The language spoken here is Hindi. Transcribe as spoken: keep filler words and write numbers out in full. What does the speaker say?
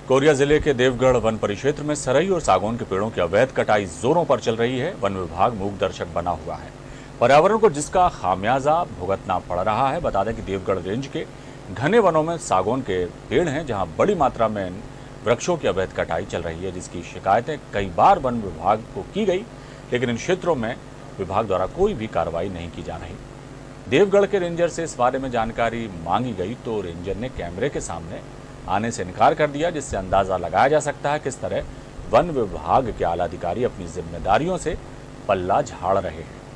कोरिया जिले के देवगढ़ वन परिक्षेत्र में सरई और सागौन के पेड़ों की अवैध कटाई जोरों पर चल रही है। वन विभाग मूक दर्शक बना हुआ है, पर्यावरण को जिसका खामियाजा भुगतना पड़ रहा है। बता दें कि देवगढ़ रेंज के घने वनों में सागौन के पेड़ हैं, जहां बड़ी मात्रा में वृक्षों की अवैध कटाई चल रही है, जिसकी शिकायतें कई बार वन विभाग को की गई, लेकिन इन क्षेत्रों में विभाग द्वारा कोई भी कार्रवाई नहीं की जा रही। देवगढ़ के रेंजर से इस बारे में जानकारी मांगी गई तो रेंजर ने कैमरे के सामने आने से इनकार कर दिया, जिससे अंदाजा लगाया जा सकता है किस तरह वन विभाग के आला अधिकारी अपनी जिम्मेदारियों से पल्ला झाड़ रहे हैं।